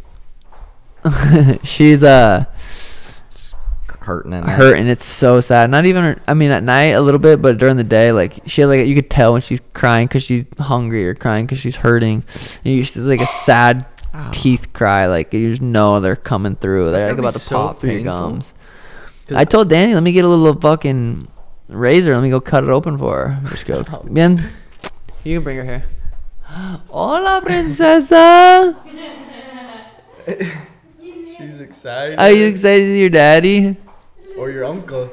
S2: she's
S1: hurting at night.
S2: Hurting. It's so sad. Not even. I mean, at night a little bit, but during the day, like she like you could tell when she's crying because she's hungry or crying because she's hurting. And she's like a sad teeth cry. Like you just know they're coming through. They're like about to pop through your gums. I told Danny, let me get a little fucking razor. Let me go cut it open for her. Just go. Bien. You can bring her here. Hola, princesa.
S1: She's excited.
S2: Are you excited to your daddy?
S1: Or your uncle.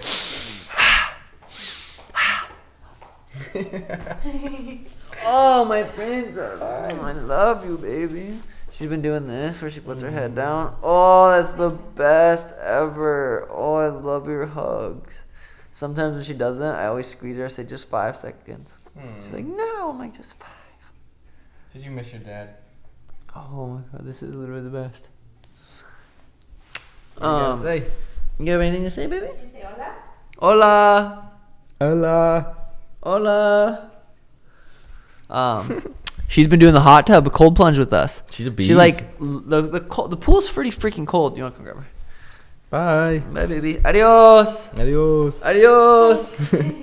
S2: Oh, my princess. Oh, I love you, baby. She's been doing this where she puts her head down. Oh, that's the best ever. Oh, I love your hugs. Sometimes when she doesn't, I always squeeze her. I say, just 5 seconds. She's like, no. I'm like, just 5.
S1: Did you miss your dad?
S2: Oh, my God. This is literally the best.
S1: What do you gotta say?
S2: You have anything to say, baby?
S3: Can you say hola?
S2: Hola.
S1: Hola.
S2: Hola. She's been doing the hot tub, a cold plunge with us.
S1: She's a beast.
S2: She like the pool's pretty freaking cold. You want to come grab her?
S1: Bye.
S2: Bye, baby. Adios.
S1: Adios.
S2: Adios.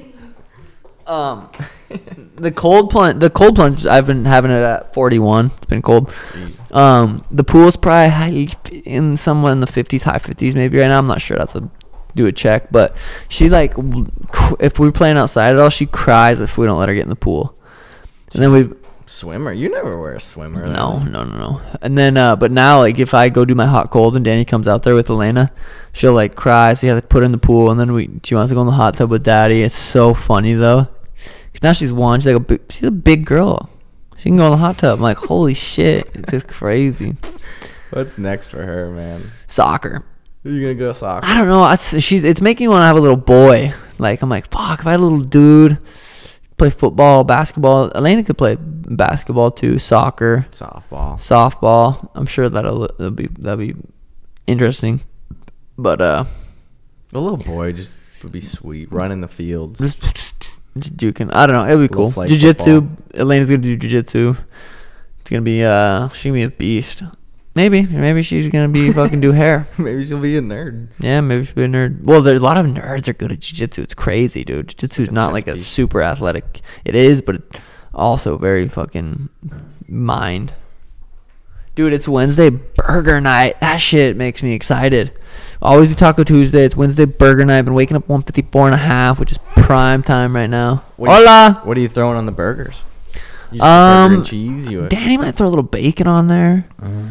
S2: The cold plunge. I've been having it at 41. It's been cold. The pool's probably in somewhere in the 50s, high 50s maybe right now. I'm not sure. I have to do a check. But she like, if we're playing outside at all, she cries if we don't let her get in the pool. And then we.
S1: Swimmer? You never wear a swimmer.
S2: No. And then, but now, like, if I go do my hot cold and Danny comes out there with Elena, she'll like cry. So you have to put her in the pool, and then she wants to go in the hot tub with Daddy. It's so funny though, 'cause now she's one. She's a big girl. She can go in the hot tub. I'm like, holy shit, it's just crazy.
S1: What's next for her, man?
S2: Soccer.
S1: Are you gonna go soccer?
S2: I don't know. It's making me want to have a little boy. Like, I'm like, fuck. If I had a little dude. Play football, basketball. Elena could play basketball too. Soccer, softball. I'm sure that'll be interesting. But
S1: a little boy just would be sweet. Run in the fields,
S2: just duking. I don't know. It'll be cool.
S1: Flag
S2: Jiu-jitsu.
S1: football.
S2: Elena's gonna do jiu-jitsu. It's gonna be she's gonna be a beast. Maybe she's gonna be fucking do hair.
S1: Maybe she'll be a nerd.
S2: Yeah, maybe she'll be a nerd. Well, there's a lot of nerds are good at jiu-jitsu. It's crazy, dude. Jiu-jitsu is not like a super athletic. It is, but it's also very fucking mind. Dude, it's Wednesday burger night. That shit makes me excited. Always do Taco Tuesday. It's Wednesday burger night. I've been waking up 1:54.5, which is prime time right now. Hola.
S1: What are you throwing on the burgers? You just burger and cheese.
S2: Danny might throw a little bacon on there.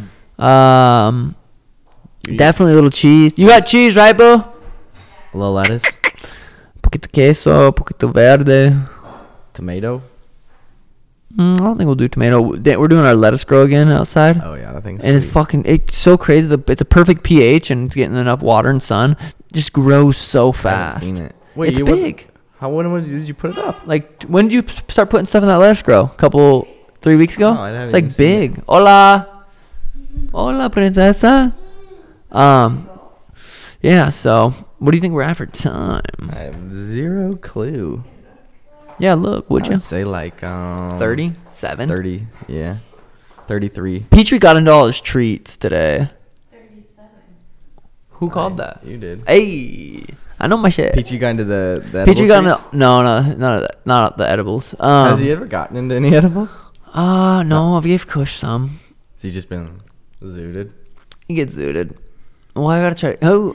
S2: Definitely a little cheese. You got cheese, right, boo?
S1: A little lettuce.
S2: Poquito queso, poquito verde.
S1: Tomato.
S2: I don't think we'll do tomato. We're doing our lettuce grow again outside.
S1: Oh yeah, I think.
S2: And it's so crazy. It's a perfect pH and it's getting enough water and sun. It just grows so fast.
S1: I haven't seen it. Wait,
S2: it's big.
S1: When did you put it up?
S2: Like, when did you start putting stuff in that lettuce grow? 3 weeks ago?
S1: No, I haven't
S2: it's like
S1: even seen
S2: big. Hola, princesa. Yeah. So, what do you think we're at for time?
S1: I have zero clue.
S2: Yeah, look, would
S1: I
S2: you
S1: would say like
S2: 37?
S1: 30, yeah. 33.
S2: Petrie got into all his treats today.
S3: 37.
S2: Who called that?
S1: You did.
S2: Hey, I know my shit.
S1: Peachy got into the
S2: Petrie got
S1: edible
S2: into none of that. Not the edibles.
S1: Has he ever gotten into any edibles?
S2: No, I gave Kush some.
S1: Has he just been zooted?
S2: He gets zooted. Well, I gotta try. Oh,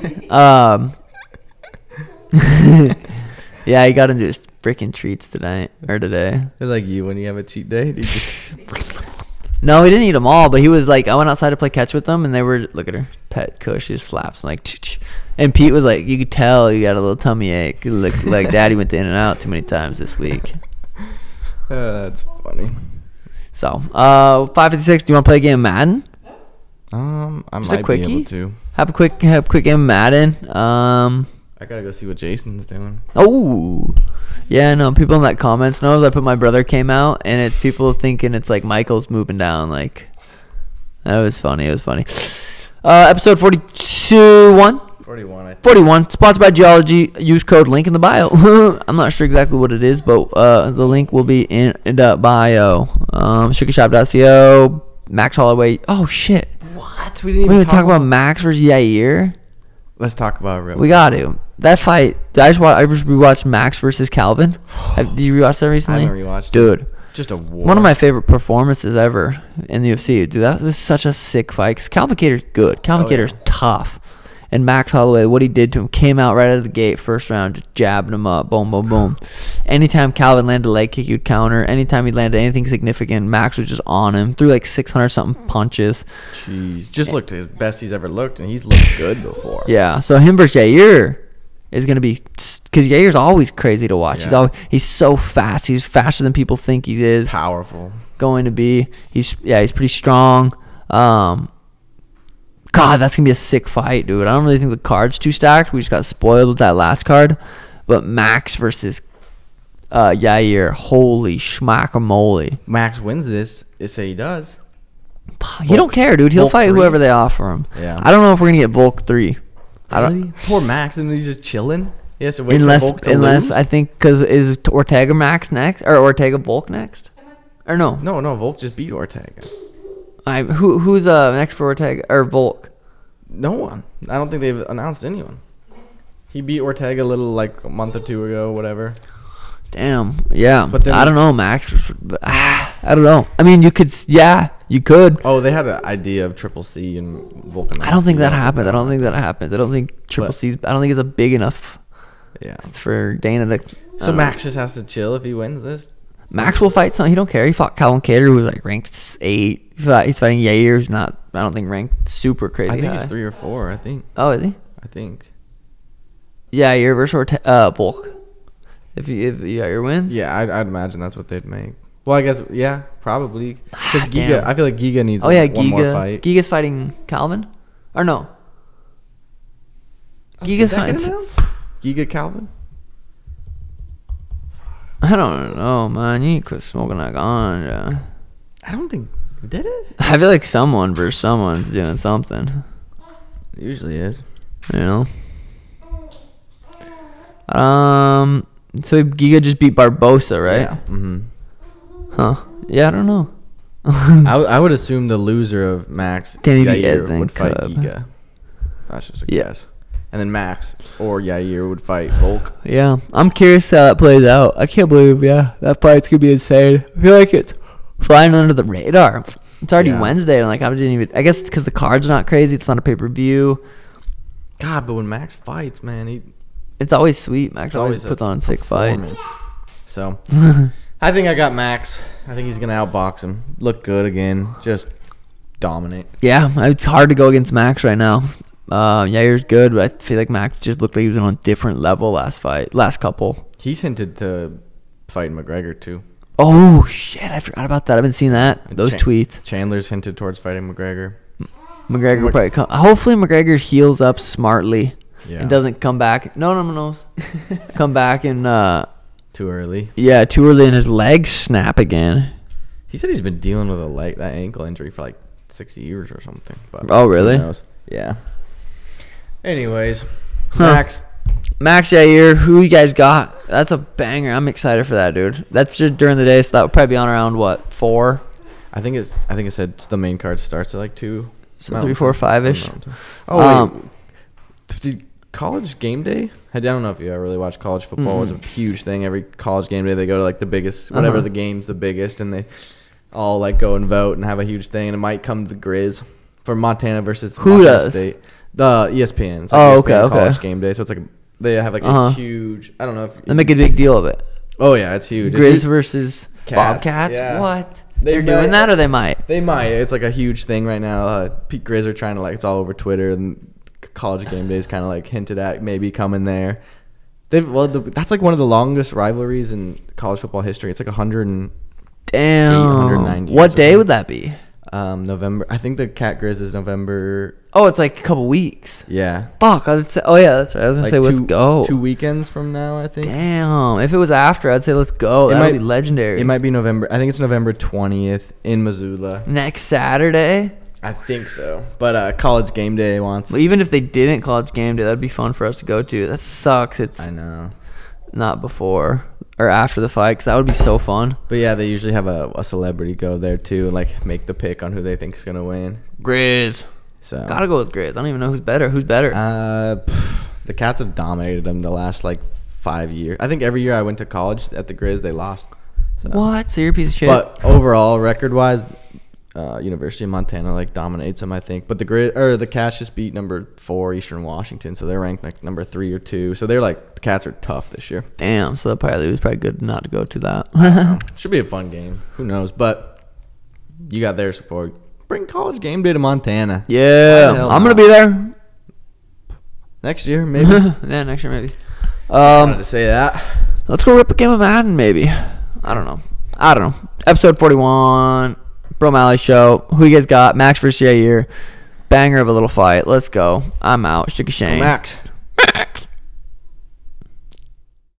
S2: yeah, he got into his freaking treats today.
S1: It's like you when you have a cheat day. Do you just
S2: No, he didn't eat them all, but he was like, I went outside to play catch with them, and they were, look at her, pet Kush, he just slaps him like, ch-ch. And Pete was like, you could tell you got a little tummy ache. It looked like Daddy went in and out too many times this week.
S1: That's funny.
S2: So, 5:56. Do you want to play a game of Madden?
S1: I might be able to.
S2: Have a quick game of Madden.
S1: I gotta go see what Jason's doing.
S2: Oh, yeah. No, people in that comments knows I put my brother came out, and it's people thinking it's like Michael's moving down. Like, that was funny. It was funny. Episode 41.
S1: 41.
S2: 41. Sponsored by Geologie. Use code link in the bio. I'm not sure exactly what it is, but the link will be in the bio. Sugarshop.co. Max Holloway. Oh shit.
S1: What? We didn't
S2: even talk about Max versus Yair.
S1: Let's talk about it real quick.
S2: We got to. That fight. I just rewatched Max versus Calvin. Did you rewatch that recently?
S1: I haven't rewatched
S2: Dude.
S1: it. Just a war.
S2: One of my favorite performances ever in the UFC. Dude, that was such a sick fight. Because Calvin Kattar's good. Calvin Kattar's tough. And Max Holloway, what he did to him, came out right out of the gate, first round, just jabbing him up, boom, boom, boom. Anytime Calvin landed a leg kick, he'd counter. Anytime he landed anything significant, Max was just on him. Threw like 600-something punches.
S1: Jeez. Just looked his best he's ever looked, and he's looked good before.
S2: Yeah, so him versus Yair is going to be... Because Yair's always crazy to watch.
S1: Yeah.
S2: He's so fast. He's faster than people think he is.
S1: Powerful.
S2: Going to be. He's pretty strong. God, that's going to be a sick fight, dude. I don't really think the card's too stacked. We just got spoiled with that last card. But Max versus Yair, holy schmack-a-moly.
S1: Max wins this. Say he does.
S2: He don't care, dude. He'll
S1: Volk
S2: fight
S1: 3?
S2: whoever they offer him.
S1: Yeah.
S2: I don't know if we're going to get Volk 3.
S1: Really? Poor Max, and he's just chilling. He has to wait for Volk to
S2: Unless
S1: lose?
S2: I think, because is Ortega Max next? Or Ortega Volk next? Or no?
S1: No, Volk just beat Ortega.
S2: Who's next for Ortega or Volk?
S1: No one. I don't think they've announced anyone. He beat Ortega a month or two ago, whatever.
S2: Damn. Yeah.
S1: But then
S2: I don't know, Max. I don't know. I mean, you could. Yeah, you could.
S1: Oh, they had an idea of Triple C and Volk.
S2: I don't think that happens. I don't think Triple C's. I don't think it's a big enough.
S1: Yeah.
S2: For Dana to.
S1: So Max just has to chill if he wins this.
S2: Max will fight some. He don't care. He fought Calvin Kattar, who was ranked 8. He's fighting Yair, who's not. I don't think ranked super crazy.
S1: I think
S2: high.
S1: he's 3 or 4. I think.
S2: Oh, is he?
S1: I think.
S2: Yeah, Yair versus Volk. If Yair wins.
S1: Yeah, I'd imagine that's what they'd make. Well, I guess probably because Giga.
S2: Damn.
S1: I feel like Giga needs one more fight.
S2: Giga's fighting Calvin, or no? Giga's fighting.
S1: Giga Calvin.
S2: I don't know, man. You need to quit smoking that ganja.
S1: I don't think did it.
S2: I feel like someone versus someone's doing something.
S1: It usually is.
S2: You know. So Giga just beat Barbosa, right?
S1: Yeah. Mm-hmm.
S2: Huh. Yeah, I don't know.
S1: I would assume the loser of Max Yair would fight Giga. That's just a guess. And then Max or Yair would fight Volk.
S2: Yeah. I'm curious how that plays out. I can't believe, that fight's going to be insane. I feel like it's flying under the radar. It's already Wednesday, and I guess it's because the card's not crazy. It's not a pay-per-view.
S1: God, but when Max fights, man,
S2: it's always sweet. Max always puts on sick fights.
S1: So, I think I got Max. I think he's going to outbox him. Look good again. Just dominate.
S2: Yeah, it's hard to go against Max right now. Yair's good, but I feel like Max just looked like he was on a different level last couple.
S1: He's hinted to fight McGregor, too.
S2: Oh, shit. I forgot about that. I've been seeing that. Those tweets.
S1: Chandler's hinted towards fighting McGregor.
S2: McGregor will probably come. Hopefully McGregor heals up smartly and doesn't come back. No. Come back and
S1: too early.
S2: Yeah, too early, and his legs snap again.
S1: He said he's been dealing with that ankle injury for 6 years or something. But
S2: oh, really?
S1: Who knows? Yeah. Anyways, Max
S2: Yair, who you guys got? That's a banger. I'm excited for that, dude. That's just during the day, so that would probably be on around 4.
S1: I think it said the main card starts at 2.
S2: So 3, 4, 5-ish.
S1: Oh, wait. Did college game day? I don't know if you ever really watch college football. It's a huge thing. Every college game day, they go to the biggest, whatever the game's the biggest, and they all go and vote and have a huge thing. And it might come to the Grizz for Montana versus Montana State. The ESPN. It's ESPN college game day. So it's they have a huge. I don't know if
S2: they make a big deal of it.
S1: Oh yeah, it's huge.
S2: Grizz versus
S1: Cats.
S2: Bobcats.
S1: Yeah.
S2: What? They're doing that, or they might.
S1: They might. It's a huge thing right now. Pete Grizz are trying to it's all over Twitter, and college game day is kind of hinted at maybe coming there. That's one of the longest rivalries in college football history. It's 100.
S2: Damn.
S1: 190.
S2: What day would that be?
S1: November. I think the Cat Grizz is November.
S2: Oh, it's a couple weeks.
S1: Yeah.
S2: Fuck. Oh yeah, that's right. I was gonna say let's go.
S1: 2 weekends from now, I think.
S2: Damn. If it was after, I'd say let's go. That would be legendary.
S1: It might be November. I think it's November 20th in Missoula.
S2: Next Saturday.
S1: I think so. But college game day wants.
S2: Well, even if they didn't college game day, that'd be fun for us to go to. That sucks.
S1: I know.
S2: Not before or after the fight, because that would be so fun.
S1: But yeah, they usually have a celebrity go there too, make the pick on who they think is gonna win.
S2: Grizz. So gotta go with Grizz. I don't even know who's better.
S1: The Cats have dominated them the last 5 years. I think every year I went to college at the Grizz, they lost. So.
S2: What? So you're a piece of shit.
S1: But overall, record wise, University of Montana dominates them, I think. But the Cats just beat number 4 Eastern Washington, so they're ranked number 3 or 2. So they're the Cats are tough this year.
S2: Damn. So they'll probably lose. Probably good not to go to that.
S1: Should be a fun game. Who knows? But you got their support. Bring college game day to Montana.
S2: Yeah, I'm gonna be there
S1: next year, maybe.
S2: Yeah, next year maybe.
S1: I wanted to say that.
S2: Let's go rip a game of Madden, maybe. I don't know. Episode 41. Bro Malley Show. Who you guys got? Max versus Yair. Banger of a little fight. Let's go. I'm out. Shake a shame.
S1: Max.